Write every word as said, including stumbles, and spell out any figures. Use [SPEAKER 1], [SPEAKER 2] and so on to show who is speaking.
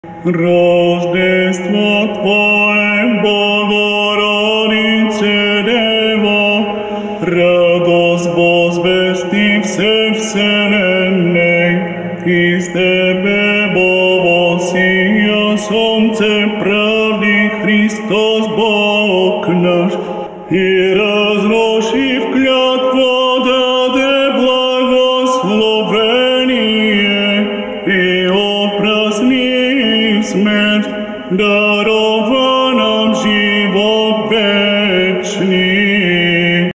[SPEAKER 1] Рождество Твое, Богородице Дева, радость возвести всей вселенной, из Тебе воссия солнце правды Христос Бог наш, и разрушив клятву даде благословение, и упразднив смерть, даруй